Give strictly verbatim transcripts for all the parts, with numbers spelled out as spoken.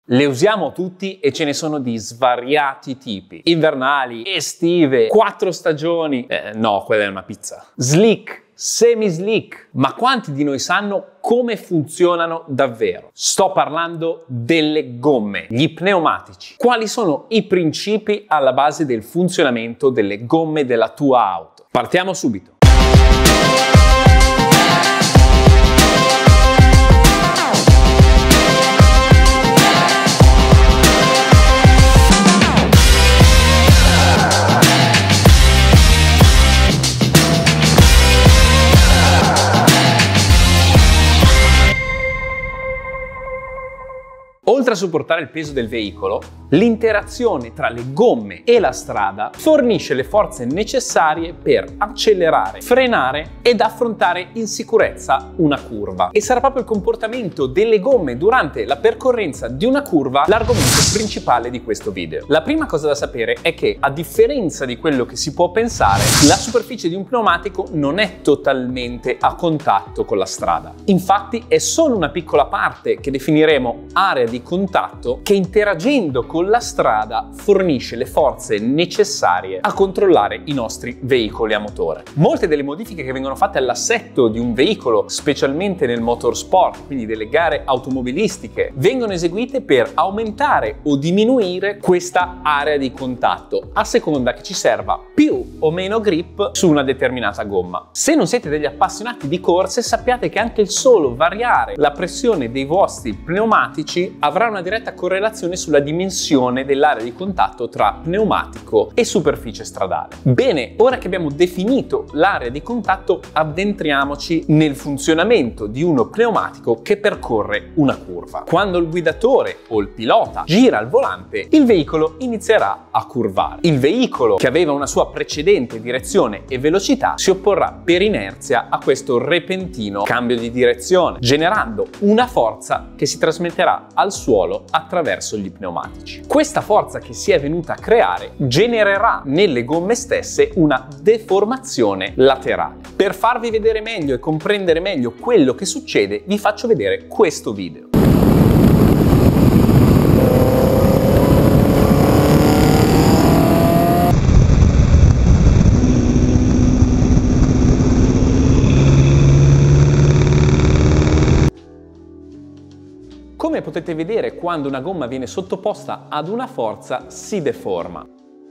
Le usiamo tutti e ce ne sono di svariati tipi. Invernali, estive, quattro stagioni. Eh, no, quella è una pizza. Slick, semi-slick. Ma quanti di noi sanno come funzionano davvero? Sto parlando delle gomme, gli pneumatici. Quali sono i principi alla base del funzionamento delle gomme della tua auto? Partiamo subito. Oltre a supportare il peso del veicolo, l'interazione tra le gomme e la strada fornisce le forze necessarie per accelerare, frenare ed affrontare in sicurezza una curva. E sarà proprio il comportamento delle gomme durante la percorrenza di una curva l'argomento principale di questo video. La prima cosa da sapere è che, a differenza di quello che si può pensare, la superficie di un pneumatico non è totalmente a contatto con la strada. Infatti è solo una piccola parte che definiremo area di contatto che, interagendo con la strada, fornisce le forze necessarie a controllare i nostri veicoli a motore. Molte delle modifiche che vengono fatte all'assetto di un veicolo, specialmente nel motorsport, quindi delle gare automobilistiche, vengono eseguite per aumentare o diminuire questa area di contatto a seconda che ci serva più o meno grip su una determinata gomma. Se non siete degli appassionati di corse, sappiate che anche il solo variare la pressione dei vostri pneumatici avrà una diretta correlazione sulla dimensione dell'area di contatto tra pneumatico e superficie stradale. Bene, ora che abbiamo definito l'area di contatto, addentriamoci nel funzionamento di uno pneumatico che percorre una curva. Quando il guidatore o il pilota gira il volante, il veicolo inizierà a curvare. Il veicolo, che aveva una sua precedente direzione e velocità, si opporrà per inerzia a questo repentino cambio di direzione, generando una forza che si trasmetterà al suolo attraverso gli pneumatici. Questa forza che si è venuta a creare genererà nelle gomme stesse una deformazione laterale. Per farvi vedere meglio e comprendere meglio quello che succede, vi faccio vedere questo video. Come potete vedere, quando una gomma viene sottoposta ad una forza, si deforma.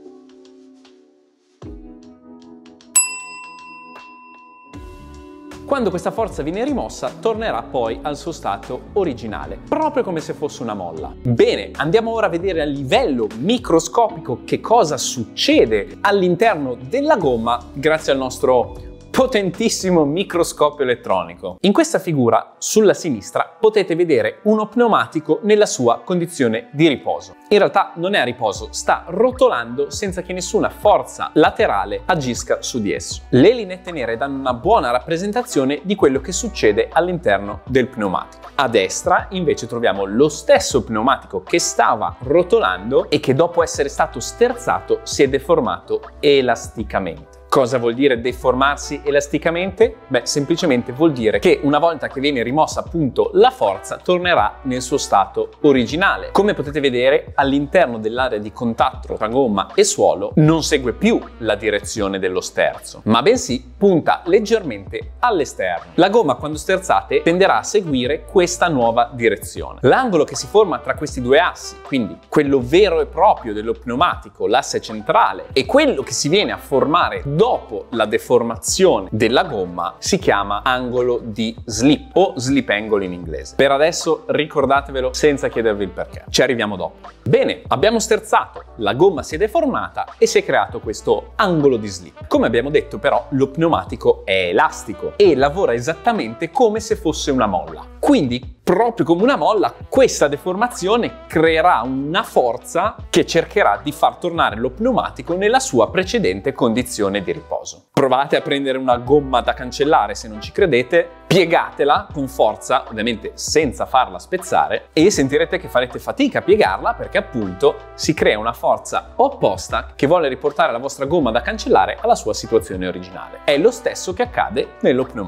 Quando questa forza viene rimossa, tornerà poi al suo stato originale, proprio come se fosse una molla. Bene, andiamo ora a vedere a livello microscopico che cosa succede all'interno della gomma grazie al nostro potentissimo microscopio elettronico. In questa figura, sulla sinistra, potete vedere uno pneumatico nella sua condizione di riposo. In realtà non è a riposo, sta rotolando senza che nessuna forza laterale agisca su di esso. Le lineette nere danno una buona rappresentazione di quello che succede all'interno del pneumatico. A destra, invece, troviamo lo stesso pneumatico che stava rotolando e che, dopo essere stato sterzato, si è deformato elasticamente. Cosa vuol dire deformarsi elasticamente? Beh, semplicemente vuol dire che una volta che viene rimossa appunto la forza, tornerà nel suo stato originale. Come potete vedere, all'interno dell'area di contatto tra gomma e suolo non segue più la direzione dello sterzo, ma bensì punta leggermente all'esterno. La gomma, quando sterzate, tenderà a seguire questa nuova direzione. L'angolo che si forma tra questi due assi, quindi quello vero e proprio dello pneumatico, l'asse centrale, e quello che si viene a formare dopo la deformazione della gomma, si chiama angolo di slip o slip angle in inglese. Per adesso ricordatevelo senza chiedervi il perché, ci arriviamo dopo. Bene, abbiamo sterzato, la gomma si è deformata e si è creato questo angolo di slip. Come abbiamo detto, però, lo pneumatico è elastico e lavora esattamente come se fosse una molla. Quindi, proprio come una molla, questa deformazione creerà una forza che cercherà di far tornare lo pneumatico nella sua precedente condizione di riposo. Provate a prendere una gomma da cancellare se non ci credete, piegatela con forza, ovviamente senza farla spezzare, e sentirete che farete fatica a piegarla perché appunto si crea una forza opposta che vuole riportare la vostra gomma da cancellare alla sua situazione originale. È lo stesso che accade nello pneumatico.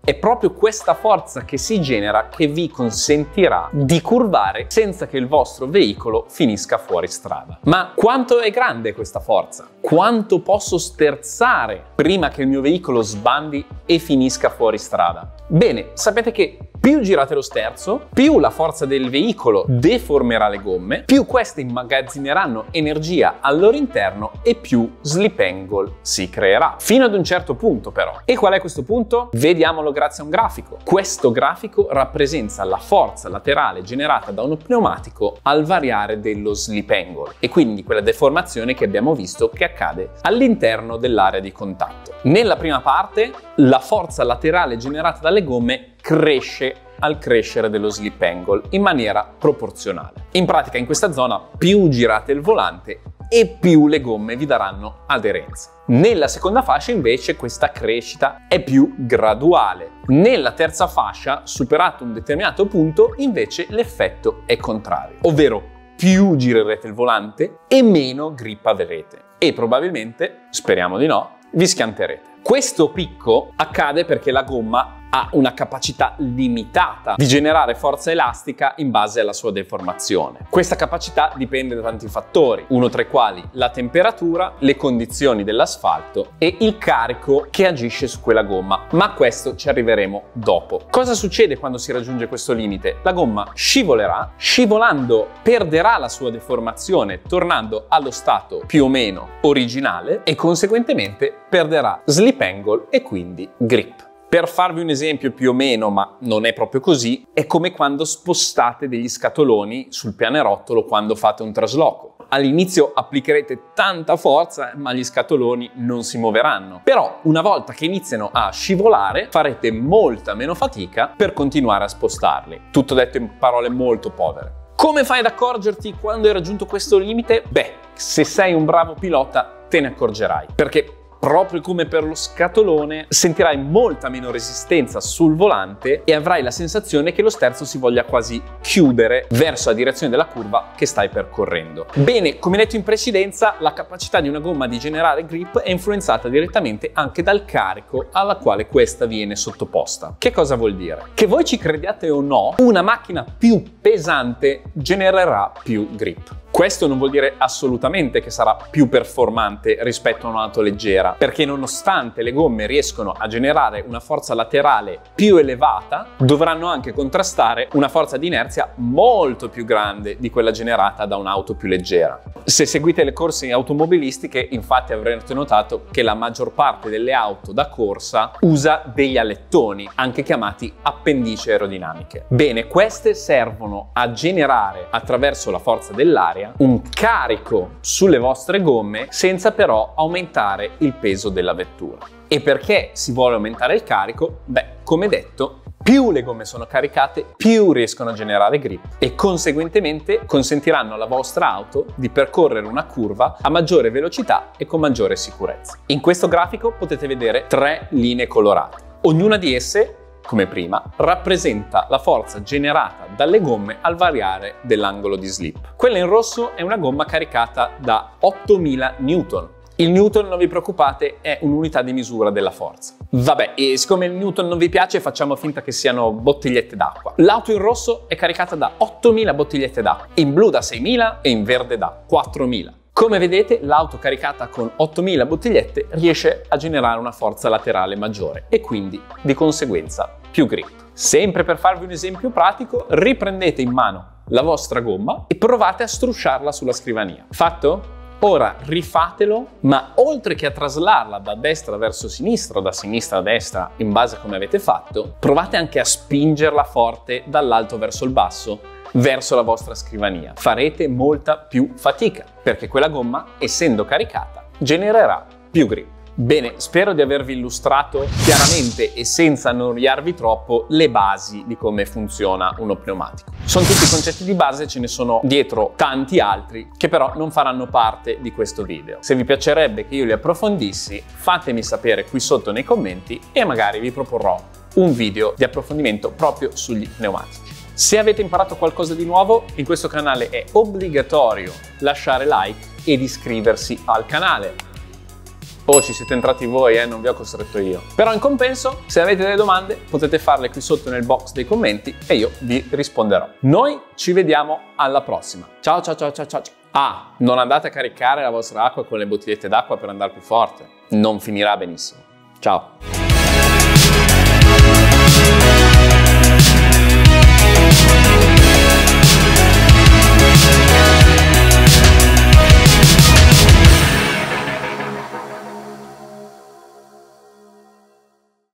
È proprio questa forza che si genera che vi consentirà di curvare senza che il vostro veicolo finisca fuori strada. Ma quanto è grande questa forza? Quanto posso sterzare prima che il mio veicolo sbandi e finisca fuori strada? Bene, sapete che più girate lo sterzo, più la forza del veicolo deformerà le gomme, più queste immagazzineranno energia al loro interno e più slip angle si creerà. Fino ad un certo punto però. E qual è questo punto? Vediamolo grazie a un grafico. Questo grafico rappresenta la forza laterale generata da uno pneumatico al variare dello slip angle e quindi quella deformazione che abbiamo visto che accade all'interno dell'area di contatto. Nella prima parte la forza laterale generata dalle gomme cresce al crescere dello slip angle in maniera proporzionale. In pratica in questa zona più girate il volante e più le gomme vi daranno aderenza. Nella seconda fascia invece questa crescita è più graduale. Nella terza fascia, superato un determinato punto, invece l'effetto è contrario, ovvero più girerete il volante e meno grip avrete e probabilmente, speriamo di no, vi schianterete. Questo picco accade perché la gomma ha una capacità limitata di generare forza elastica in base alla sua deformazione. Questa capacità dipende da tanti fattori, uno tra i quali la temperatura, le condizioni dell'asfalto e il carico che agisce su quella gomma, ma a questo ci arriveremo dopo. Cosa succede quando si raggiunge questo limite? La gomma scivolerà, scivolando perderà la sua deformazione, tornando allo stato più o meno originale e conseguentemente perderà slip angle e quindi grip. Per farvi un esempio più o meno, ma non è proprio così, è come quando spostate degli scatoloni sul pianerottolo quando fate un trasloco. All'inizio applicherete tanta forza, ma gli scatoloni non si muoveranno. Però una volta che iniziano a scivolare, farete molta meno fatica per continuare a spostarli. Tutto detto in parole molto povere. Come fai ad accorgerti quando hai raggiunto questo limite? Beh, se sei un bravo pilota te ne accorgerai, perché proprio come per lo scatolone, sentirai molta meno resistenza sul volante e avrai la sensazione che lo sterzo si voglia quasi chiudere verso la direzione della curva che stai percorrendo. Bene, come detto in precedenza, la capacità di una gomma di generare grip è influenzata direttamente anche dal carico alla quale questa viene sottoposta. Che cosa vuol dire? Che voi ci crediate o no, una macchina più pesante genererà più grip. Questo non vuol dire assolutamente che sarà più performante rispetto a un'auto leggera, perché nonostante le gomme riescono a generare una forza laterale più elevata, dovranno anche contrastare una forza di inerzia molto più grande di quella generata da un'auto più leggera. Se seguite le corse automobilistiche, infatti avrete notato che la maggior parte delle auto da corsa usa degli alettoni, anche chiamati appendici aerodinamiche. Bene, queste servono a generare attraverso la forza dell'aria un carico sulle vostre gomme senza però aumentare il peso della vettura. E perché si vuole aumentare il carico? Beh, come detto, più le gomme sono caricate, più riescono a generare grip e conseguentemente consentiranno alla vostra auto di percorrere una curva a maggiore velocità e con maggiore sicurezza. In questo grafico potete vedere tre linee colorate. Ognuna di esse, come prima, rappresenta la forza generata dalle gomme al variare dell'angolo di slip. Quella in rosso è una gomma caricata da ottomila newton. Il newton, non vi preoccupate, è un'unità di misura della forza. Vabbè, e siccome il newton non vi piace, facciamo finta che siano bottigliette d'acqua. L'auto in rosso è caricata da ottomila bottigliette d'acqua, in blu da seimila e in verde da quattromila. Come vedete, l'auto caricata con ottomila bottigliette riesce a generare una forza laterale maggiore e quindi, di conseguenza, più grip. Sempre per farvi un esempio pratico, riprendete in mano la vostra gomma e provate a strusciarla sulla scrivania. Fatto? Ora rifatelo, ma oltre che a traslarla da destra verso sinistra o da sinistra a destra, in base a come avete fatto, provate anche a spingerla forte dall'alto verso il basso, verso la vostra scrivania. Farete molta più fatica, perché quella gomma, essendo caricata, genererà più grip. Bene, spero di avervi illustrato chiaramente e senza annoiarvi troppo le basi di come funziona uno pneumatico. Sono tutti concetti di base, ce ne sono dietro tanti altri che però non faranno parte di questo video. Se vi piacerebbe che io li approfondissi, fatemi sapere qui sotto nei commenti e magari vi proporrò un video di approfondimento proprio sugli pneumatici. Se avete imparato qualcosa di nuovo, in questo canale è obbligatorio lasciare like ed iscriversi al canale. Oh, ci siete entrati voi, eh, non vi ho costretto io. Però in compenso, se avete delle domande, potete farle qui sotto nel box dei commenti e io vi risponderò. Noi ci vediamo alla prossima. Ciao ciao ciao ciao ciao. Ah, non andate a caricare la vostra acqua con le bottigliette d'acqua per andare più forte. Non finirà benissimo. Ciao.